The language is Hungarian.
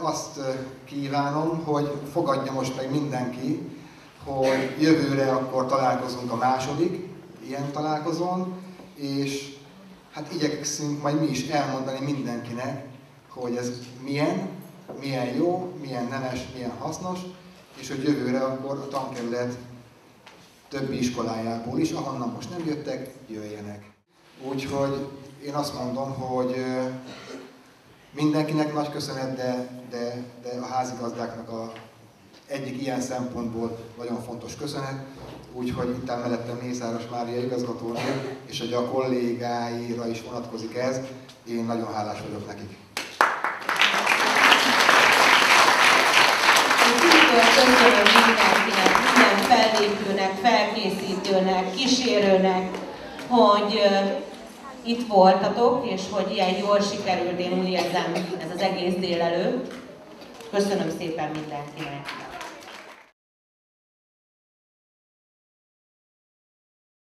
azt kívánom, hogy fogadja most meg mindenki, hogy jövőre akkor találkozunk a második ilyen találkozón, és hát igyekszünk majd mi is elmondani mindenkinek, hogy ez milyen jó, milyen nemes, milyen hasznos, és hogy jövőre akkor a tankerület többi iskolájából is, ahonnan most nem jöttek, jöjjenek. Úgyhogy én azt mondom, hogy mindenkinek nagy köszönet, de a házigazdáknak egyik ilyen szempontból nagyon fontos köszönet. Úgyhogy itt áll mellettem Mészáros Mária igazgatónő, és hogy a kollégáira is vonatkozik ez, én nagyon hálás vagyok nekik. Köszönöm mindenkinek, minden fellépőnek, felkészítőnek, kísérőnek, hogy itt voltatok, és hogy ilyen jól sikerült, én úgy érzem, ez az egész délelőtt. Köszönöm szépen mindenkinek!